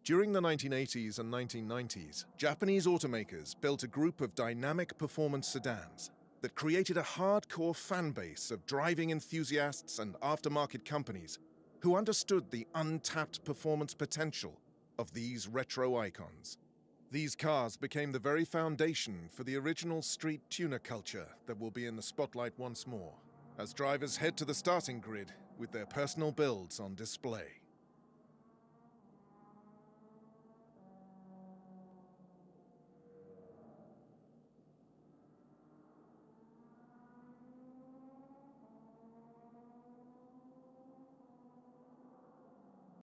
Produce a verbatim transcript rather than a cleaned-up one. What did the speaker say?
During the nineteen eighties and nineteen nineties, Japanese automakers built a group of dynamic performance sedans that created a hardcore fan base of driving enthusiasts and aftermarket companies who understood the untapped performance potential of these retro icons. These cars became the very foundation for the original street tuner culture that will be in the spotlight once more, as drivers head to the starting grid with their personal builds on display.